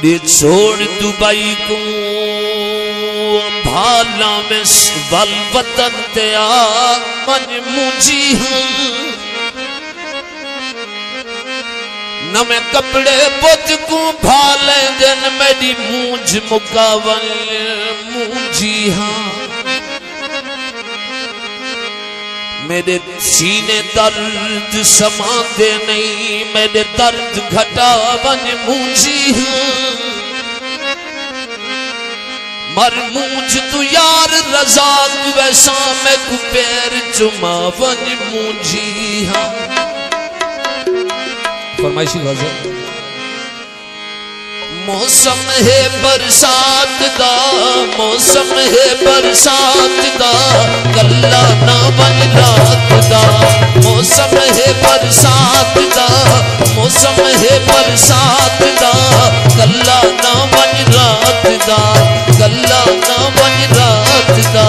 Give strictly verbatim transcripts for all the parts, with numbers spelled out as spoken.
ले छोड़ दुबई को भाला में वल वतन ते आ मन मुझी हूँ न मैं कपड़े बुत को भाले जन मेरी मूंझ मुकावल मुझी हाँ मेरे सीने दर्द समाते नहीं मेरे दर्द घटावन मुझी हूँ मर मूंझ तू यार रजा वैसा मैं को पैर चुमावन मुझी हाँ। फरमाइशी गज़ल मौसम है बरसात दा मौसम है बरसात दा कल्ला ना बन रात दा मौसम है बरसात दा मौसम है बरसात दा कल्ला ना बन रात दा कल्ला ना बन रात दा।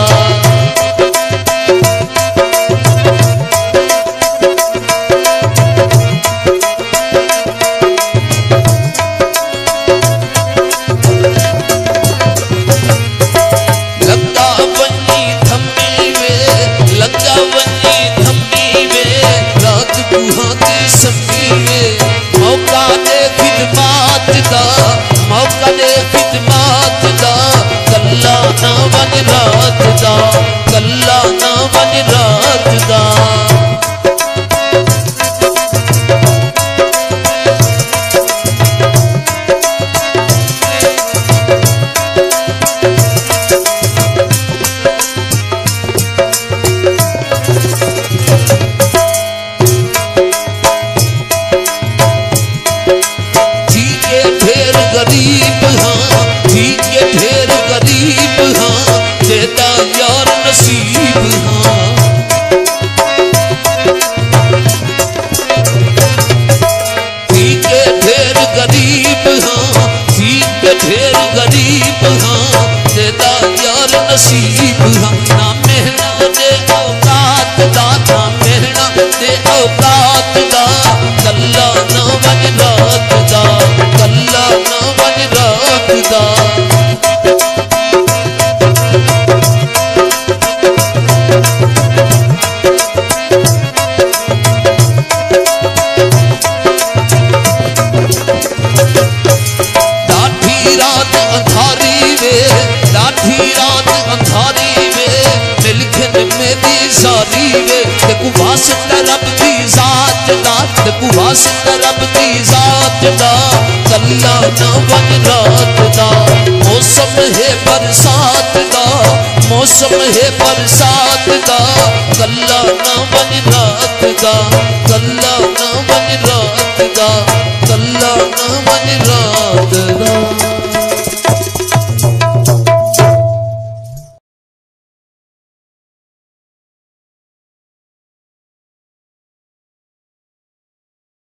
मौका दे खिदमात दा मौका दे खिदमात दा कल्ला ना बन रात दा कल्ला ना बन रात दा। गरीब हाँ ठीक है ढेर गरीब हाँ देता यार नसीब हाँ ठीक है ढेर गरीब हाँ ठीक है ढेर गरीब हाँ देता यार नसीब हाँ। ना मेहना दे औकात दा ना मेहना दे औकात दा कल्ला ना बन रात दा कल्ला ना बन रात दा। लाठी रात अंधारी वे लाठी रात अंधारी वे मिलखन मेरी सारी वे देखू वास्ता रब दी जात दा देखू वास्ता रब दी जात दा कल्ला ना बन रात दा। मौसम है बरसात दा मौसम है बरसात दा कल्ला ना बन रात दा कल्ला